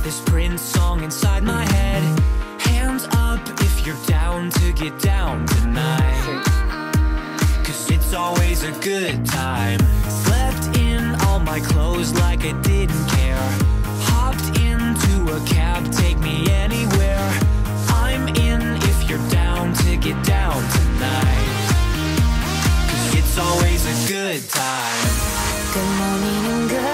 this Prince song inside my head. Hands up if you're down to get down tonight, 'cause it's always a good time. Slept in all my clothes like I didn't care. Hopped into a cab, take me anywhere. I'm in if you're down to get down tonight, 'cause it's always a good time. Good morning and good